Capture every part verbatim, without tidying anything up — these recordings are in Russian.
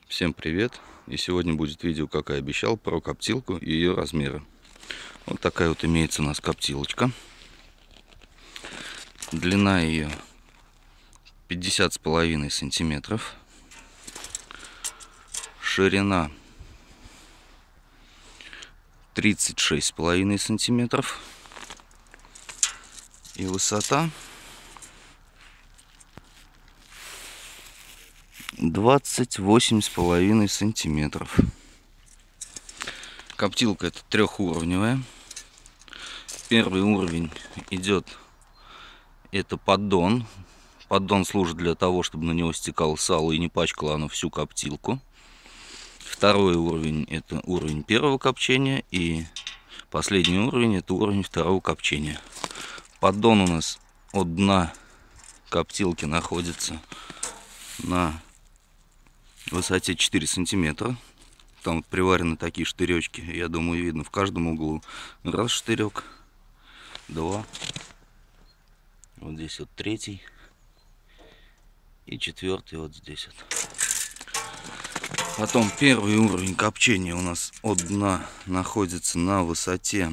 Всем привет! И сегодня будет видео, как и обещал, про коптилку и ее размеры. Вот такая вот имеется у нас коптилочка. Длина ее пятьдесят с половиной сантиметров. Ширина тридцать шесть с половиной сантиметров. И высота двадцать восемь с половиной сантиметров. Коптилка эта трехуровневая. Первый уровень идет, это поддон. Поддон служит для того, чтобы на него стекало сало и не пачкало оно всю коптилку. Второй уровень — это уровень первого копчения. И последний уровень — это уровень второго копчения. Поддон у нас от дна коптилки находится на высоте четыре сантиметра. Там вот приварены такие штыречки. Я думаю, видно в каждом углу. Раз штырек, два. Вот здесь вот третий. И четвертый вот здесь вот. Потом первый уровень копчения у нас от дна находится на высоте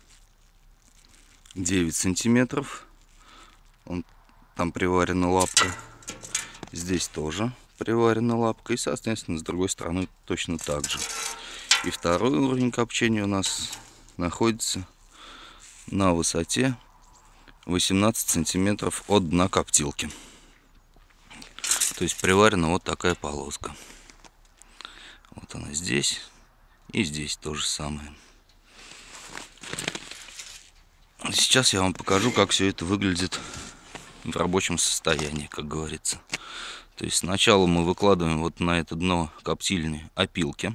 девять сантиметров. Он, там приварена лапка. Здесь тоже приварена лапка. И, соответственно, с другой стороны точно так же. И второй уровень копчения у нас находится на высоте восемнадцать сантиметров от дна коптилки. То есть приварена вот такая полоска. Вот она здесь. И здесь то же самое. Сейчас я вам покажу, как все это выглядит в рабочем состоянии, как говорится. То есть сначала мы выкладываем вот на это дно коптильни опилки.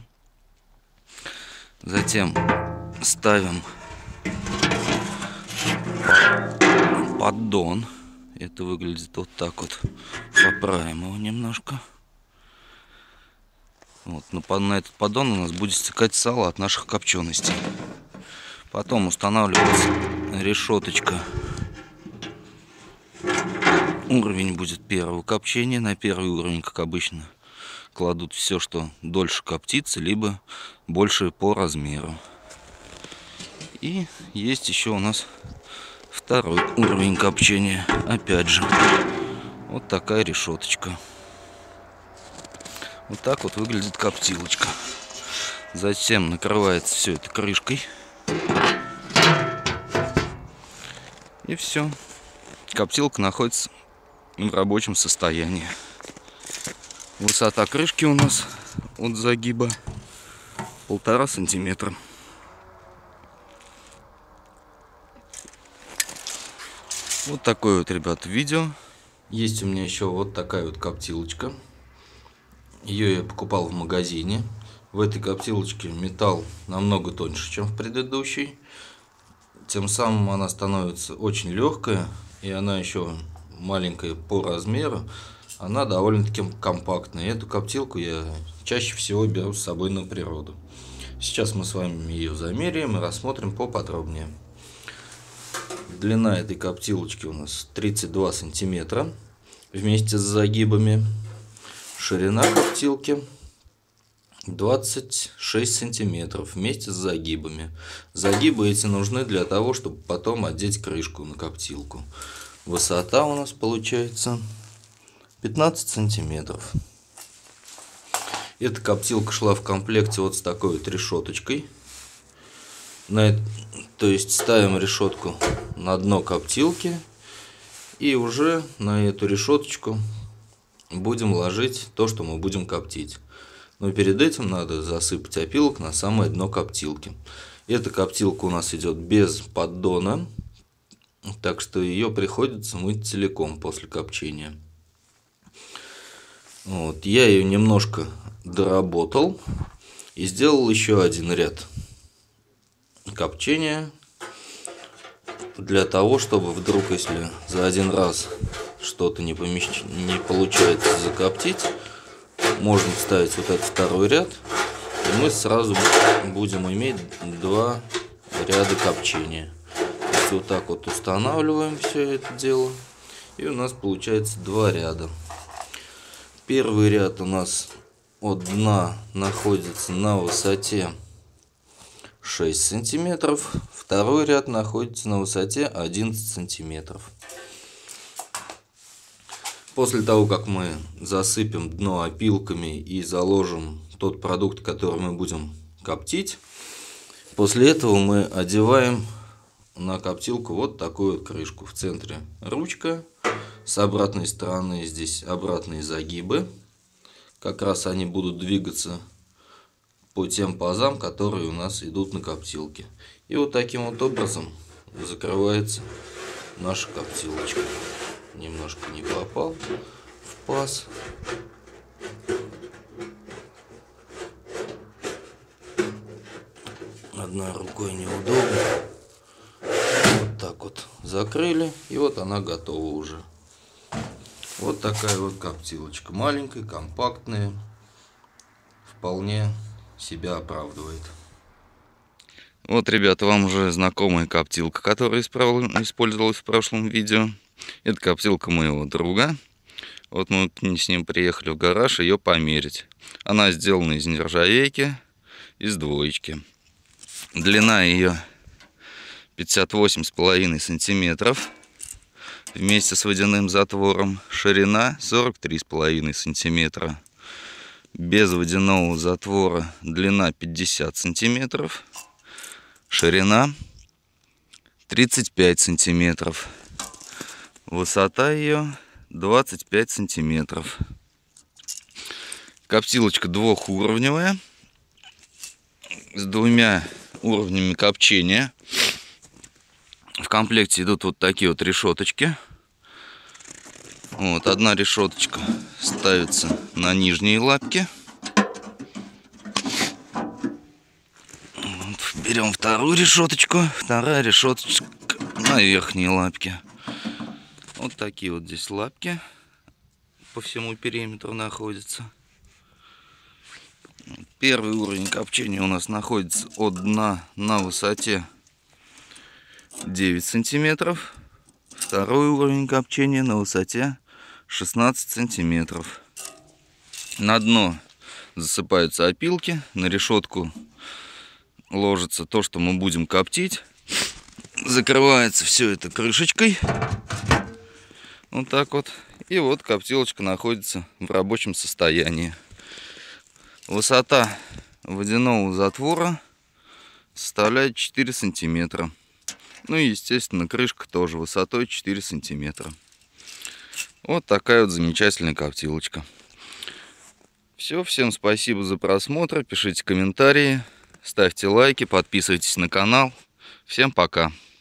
Затем ставим поддон. Это выглядит вот так вот. Поправим его немножко. Вот, на этот поддон у нас будет стекать сало от наших копченостей. Потом устанавливается решеточка. Уровень будет первого копчения. На первый уровень, как обычно, кладут все, что дольше коптится, либо больше по размеру. И есть еще у нас второй уровень копчения. Опять же, вот такая решеточка. Вот так вот выглядит коптилочка. Затем накрывается все это крышкой. И все. Коптилка находится в рабочем состоянии. Высота крышки у нас от загиба полтора сантиметра. Вот такое вот, ребят, видео. Есть у меня еще вот такая вот коптилочка. Ее я покупал в магазине. В этой коптилочке металл намного тоньше, чем в предыдущей. Тем самым она становится очень легкая. И она еще маленькая по размеру. Она довольно-таки компактная. Эту коптилку я чаще всего беру с собой на природу. Сейчас мы с вами ее замеряем и рассмотрим поподробнее. Длина этой коптилочки у нас тридцать два сантиметра вместе с загибами. Ширина коптилки двадцать шесть сантиметров вместе с загибами. Загибы эти нужны для того, чтобы потом одеть крышку на коптилку. Высота у нас получается пятнадцать сантиметров. Эта коптилка шла в комплекте вот с такой вот решеточкой. На это, то есть ставим решетку на дно коптилки и уже на эту решеточку будем ложить то, что мы будем коптить. Но перед этим надо засыпать опилок на самое дно коптилки. Эта коптилка у нас идет без поддона, так что ее приходится мыть целиком после копчения. Вот, я ее немножко доработал и сделал еще один ряд копчения, для того, чтобы вдруг, если за один раз что-то не, помещ... не получается закоптить, можно вставить вот этот второй ряд, и мы сразу будем иметь два ряда копчения. То есть вот так вот устанавливаем все это дело, и у нас получается два ряда. Первый ряд у нас от дна находится на высоте шесть сантиметров, второй ряд находится на высоте одиннадцать сантиметров. После того, как мы засыпем дно опилками и заложим тот продукт, который мы будем коптить, после этого мы одеваем на коптилку вот такую вот крышку. В центре ручка, с обратной стороны здесь обратные загибы. Как раз они будут двигаться по тем пазам, которые у нас идут на коптилке. И вот таким вот образом закрывается наша коптилочка. Немножко не попал в паз. Одной рукой неудобно. Вот так вот закрыли, и вот она готова уже. Вот такая вот коптилочка. Маленькая, компактная. Вполне себя оправдывает. Вот, ребята, вам уже знакомая коптилка, которая использовалась в прошлом видео. Это коптилка моего друга. Вот мы с ним приехали в гараж ее померить. Она сделана из нержавейки, из двоечки. Длина ее пятьдесят восемь с половиной сантиметров вместе с водяным затвором. Ширина сорок три с половиной сантиметра. Без водяного затвора длина пятьдесят сантиметров. Ширина тридцать пять сантиметров. Высота ее двадцать пять сантиметров. Коптилочка двухуровневая, с двумя уровнями копчения. В комплекте идут вот такие вот решеточки. Вот одна решеточка ставится на нижние лапки. Вот, берем вторую решеточку, вторая решеточка на верхние лапки. Вот такие вот здесь лапки по всему периметру находятся. Первый уровень копчения у нас находится от дна на высоте девять сантиметров. Второй уровень копчения на высоте шестнадцать сантиметров. На дно засыпаются опилки, на решетку ложится то, что мы будем коптить. Закрывается все это крышечкой. Вот так вот. И вот коптилочка находится в рабочем состоянии. Высота водяного затвора составляет четыре сантиметра. Ну и, естественно, крышка тоже высотой четыре сантиметра. Вот такая вот замечательная коптилочка. Все, всем спасибо за просмотр. Пишите комментарии, ставьте лайки, подписывайтесь на канал. Всем пока.